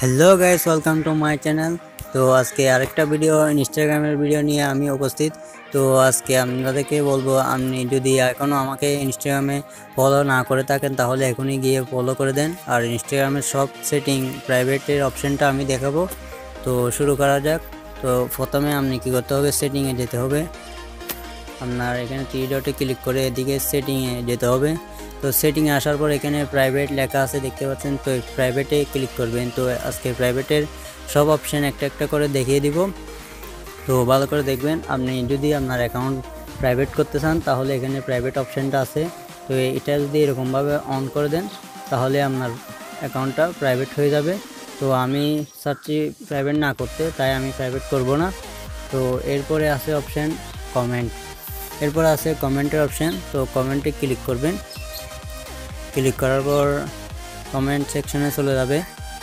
Hello guys, welcome to my channel. তো আজকে আরেকটা ভিডিও ইনস্টাগ্রামের ভিডিও নিয়ে আমি উপস্থিত। তো আজকে আপনাদেরকে বলবো, আপনি যদি এখনও আমাকে ইনস্টাগ্রামে ফলো না করে থাকেন তাহলে এখনই গিয়ে ফলো করে দেন। আর ইনস্টাগ্রামের সব সেটিং প্রাইভেটের অপশানটা আমি দেখাবো। তো শুরু করা যাক। তো প্রথমে আপনি কী করতে হবে, সেটিংয়ে যেতে হবে। আপনার এখানে 3 ডটে ক্লিক করে এদিকে সেটিংয়ে যেতে হবে। তো সেটিংয়ে আসার পর এখানে প্রাইভেট লেখা আছে, দেখতে পাচ্ছেন। তো প্রাইভেটে ক্লিক করবেন। তো আজকে প্রাইভেটের সব অপশান একটা একটা করে দেখিয়ে দিব। তো ভালো করে দেখবেন। আপনি যদি আপনার অ্যাকাউন্ট প্রাইভেট করতে চান তাহলে এখানে প্রাইভেট অপশানটা আছে। তো এটা যদি এরকমভাবে অন করে দেন তাহলে আপনার অ্যাকাউন্টটা প্রাইভেট হয়ে যাবে। তো আমি চাচ্ছি প্রাইভেট না করতে, তাই আমি প্রাইভেট করব না। তো এরপরে আছে অপশান কমেন্ট। এরপর আছে কমেন্টের অপশান। তো কমেন্টে ক্লিক করবেন। ক্লিক করার পর কমেন্ট সেকশনে চলে যাবে।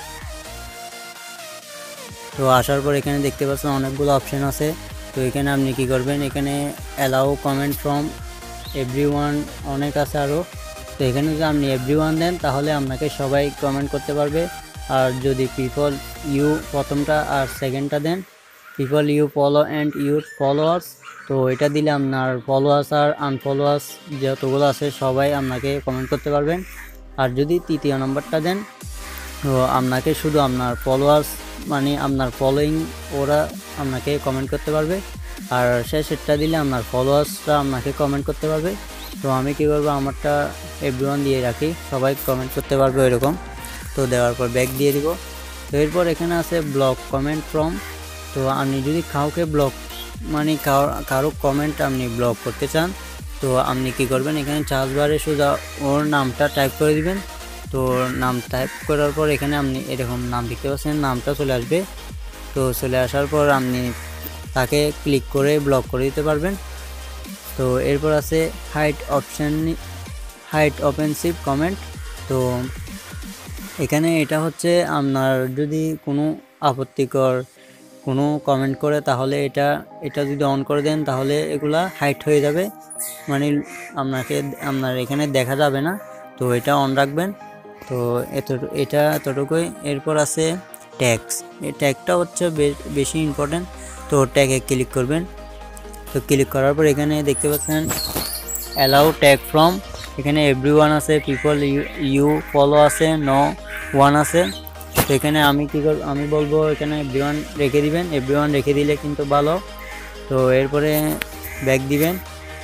তো আসার পর এখানে দেখতে পাচ্ছেন অনেকগুলো অপশান আছে। তো এখানে আপনি কি করবেন, এখানে অ্যালাউ কমেন্ট ফ্রম এভরিওয়ান অনেক আছে আরও। তো এখানে যদি আপনি এভরিওয়ান দেন তাহলে আপনাকে সবাই কমেন্ট করতে পারবে। আর যদি পিপল ইউ প্রথমটা আর সেকেন্ডটা দেন, people you follow and your followers, তো এটা দিলে আপনার ফলোয়ার্স আর আনফলোয়ার্স যতগুলো আছে সবাই আপনাকে কমেন্ট করতে পারবেন। আর যদি তৃতীয় নম্বরটা দেন, তো আপনাকে শুধু আপনার ফলোয়ার্স মানে আপনার ফলোয়িং ওরা আপনাকে কমেন্ট করতে পারবে। আর শেষেরটা দিলে আপনার ফলোয়ার্সরা আপনাকে কমেন্ট করতে পারবে। তো আমি কী করবো, আমারটা এভরিওয়ান দিয়ে রাখি, সবাই কমেন্ট করতে পারবে এরকম। তো দেওয়ার পর ব্যাক দিয়ে দিব। তো এরপর এখানে আছে ব্লক কমেন্ট ফ্রম। তো আপনি যদি কাউকে ব্লক মানে কারো কমেন্ট আপনি ব্লক করতে চান, তো আপনি কি করবেন, এখানে সার্চ বারে সোজা ওর নামটা টাইপ করে দিবেন। তো নাম টাইপ করার পর এখানে আপনি এরকম নাম দেখতে পাচ্ছেন, নামটা চলে আসবে। তো চলে আসার পর আপনি তাকে ক্লিক করে ব্লক করে দিতে পারবেন। তো এরপর আছে hide option, hide offensive comment. তো এখানে এটা হচ্ছে আপনার যদি কোনো আপত্তিকর কোনো কমেন্ট করে তাহলে এটা যদি অন করে দেন তাহলে এগুলা হাইড হয়ে যাবে, মানে আপনার এখানে দেখা যাবে না। তো এটা অন রাখবেন। তো এটা এতটুকুই। এরপর আছে ট্যাগস। এই ট্যাগটা হচ্ছে বেশি ইম্পর্টেন্ট। তো ট্যাগে ক্লিক করবেন। তো ক্লিক করার পর এখানে দেখতে পাচ্ছেন অ্যালাউ ট্যাগ ফ্রম, এখানে এভরিওয়ান আছে, পিপল ইউ ফলো আছে, নো ওয়ান আছে। তো এখানে আমি বলবো এখানে এভরিওয়ান রেখে দিবেন। এভরিওয়ান রেখে দিলে কিন্তু ভালো। তো এরপরে ব্যাক দিবেন।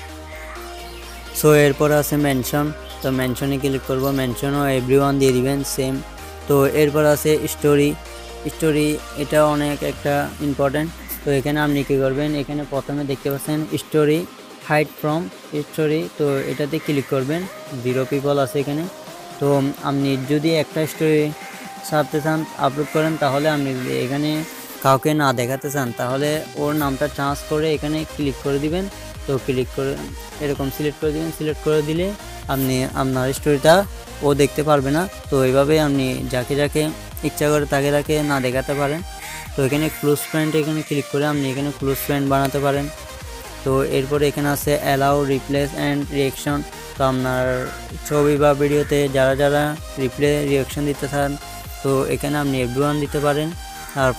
সো এরপরে আছে মেনশন। তো মেনশনে ক্লিক করব, মেনশনও এভরিওয়ান দিয়ে দিবেন সেম। তো এরপর আছে স্টোরি। এটা অনেক একটা ইম্পর্টেন্ট। তো এখানে আপনি কী করবেন, এখানে প্রথমে দেখতে পাচ্ছেন স্টোরি হাইড ফ্রম স্টোরি। তো এটাতে ক্লিক করবেন। 0 পিপল আছে এখানে। তো আপনি যদি একটা স্টোরি ছাড়তে চান, আপলোড করেন, তাহলে আপনি যদি এখানে কাউকে না দেখাতে চান তাহলে ওর নামটা চার্জ করে এখানে ক্লিক করে দিবেন। তো ক্লিক করে এরকম সিলেক্ট করে দিবেন। সিলেক্ট করে দিলে আপনি আপনার স্টোরিটা ও দেখতে পারবে না। তো এইভাবে আপনি যাকে যাকে ইচ্ছা করে তাকে না দেখাতে পারেন। তো এখানে ক্লোজ ফ্রেন্ড, এখানে ক্লিক করে আপনি এখানে ক্লোজ ফ্রেন্ড বানাতে পারেন। তো এরপরে এখানে আছে অ্যালাউ রিপ্লেস অ্যান্ড রিয়াকশন। তো আপনার ছবি বা ভিডিওতে যারা রিয়াকশন দিতে চান, তো এখানে আপনি এভরিওয়ান দিতে পারেন। আর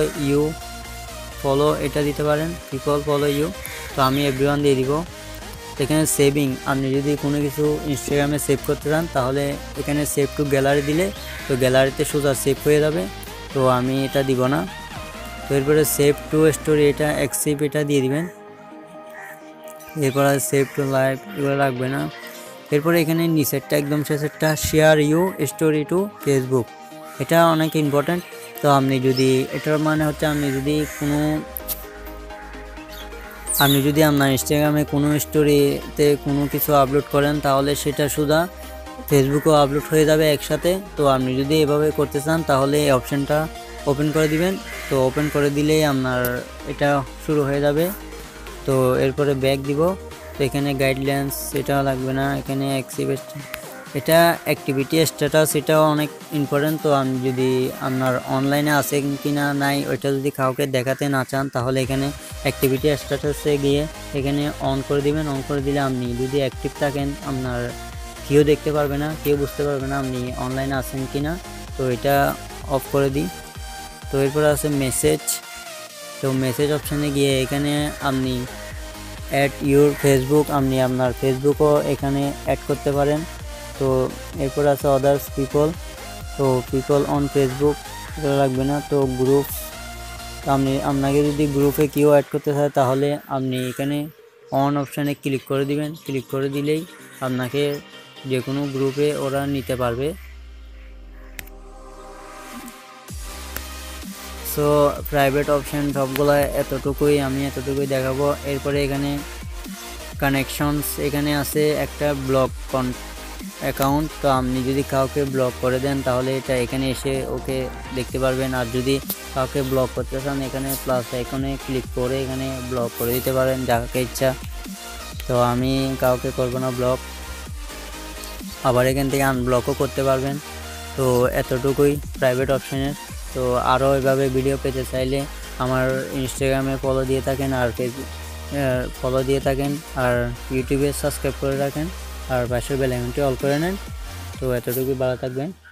ফলো এটা দিতে পারেন, পিপল ফলো ইউ। তো আমি এভরিওয়ান দিয়ে দিব। এখানে সেভিং, আপনি যদি কোনো কিছু ইনস্টাগ্রামে সেভ করতে চান তাহলে এখানে সেভ টু গ্যালারি দিলে তো গ্যালারিতে সোজা সেভ হয়ে যাবে। তো আমি এটা দিব না। তো এরপরে সেভ টু স্টোরি, এটা অ্যাক্সিভ এটা দিয়ে দিবেন। এরপর আছে সেভ টু লাইভ, এগুলো লাগবে না। এরপরে এখানে নিচেরটা একদম শেষেরটা share you story to Facebook, এটা অনেক ইম্পর্ট্যান্ট। তো আপনি যদি এটার মানে হচ্ছে আপনি যদি আপনার ইনস্টাগ্রামে কোনো স্টোরিতে কোনো কিছু আপলোড করেন তাহলে সেটা শুধু ফেসবুকেও আপলোড হয়ে যাবে একসাথে। তো আপনি যদি এভাবে করতে চান তাহলে এই অপশানটা ওপেন করে দিবেন। তো ওপেন করে দিলেই আপনার এটা শুরু হয়ে যাবে। তো এরপরে ব্যাক দিব। তো এখানে গাইডলাইন্স এটা লাগবে না। এখানে এটা অ্যাক্টিভিটি স্ট্যাটাস, এটাও অনেক ইম্পর্টেন্ট। তো আমি যদি আপনার অনলাইনে আছে কিনা নাই ওইটা যদি কাউকে দেখাতে না চান তাহলে এখানে অ্যাক্টিভিটি স্ট্যাটাসে গিয়ে এখানে অন করে দিবেন। অন করে দিলে আপনি যদি অ্যাক্টিভ থাকেন আপনার কেউ দেখতে পারবে না, কেউ বুঝতে পারবে না আপনি অনলাইনে আছেন কিনা। তো এটা অফ করে দিই। তো এরপর আছে মেসেজ। তো মেসেজ অপশানে গিয়ে এখানে আপনি অ্যাড ইউর ফেসবুক, আপনি আপনার ফেসবুকও এখানে অ্যাড করতে পারেন। তো এরপর আছে আদার্স পিপল। তো পিপল অন ফেসবুক এটা লাগবে না। তো গ্রুপ, আপনাকে যদি গ্রুপে কেউ অ্যাড করতে চায় তাহলে আপনি এখানে অন অপশানে ক্লিক করে দিবেন। ক্লিক করে দিলেই আপনাকে যে কোনো গ্রুপে ওরা নিতে পারবে। সো প্রাইভেট অপশান সবগুলো আমি এতটুকুই দেখাবো। এরপরে এখানে কানেকশনস, এখানে আছে একটা ব্লক অ্যাকাউন্ট। তো আপনি যদি কাউকে ব্লক করে দেন তাহলে এটা এখানে এসে ওকে দেখতে পারবেন। আর যদি কাউকে ব্লক করতে চান এখানে প্লাস আইকনে ক্লিক করে এখানে ব্লক করে দিতে পারেন যাকে ইচ্ছা। তো আমি কাউকে করব না ব্লক, আবার এখান থেকে আনব্লকও করতে পারবেন। তো এতটুকুই প্রাইভেট অপশানের। তো আরও এভাবে ভিডিও পেতে চাইলে আমার ইনস্টাগ্রামে ফলো দিয়ে থাকেন আর ফলো দিয়ে থাকেন আর ইউটিউবে সাবস্ক্রাইব করে রাখেন আর পাশের বেল আইকনটি অল করে নেন। তো এতটুকুই, ভালো থাকবেন।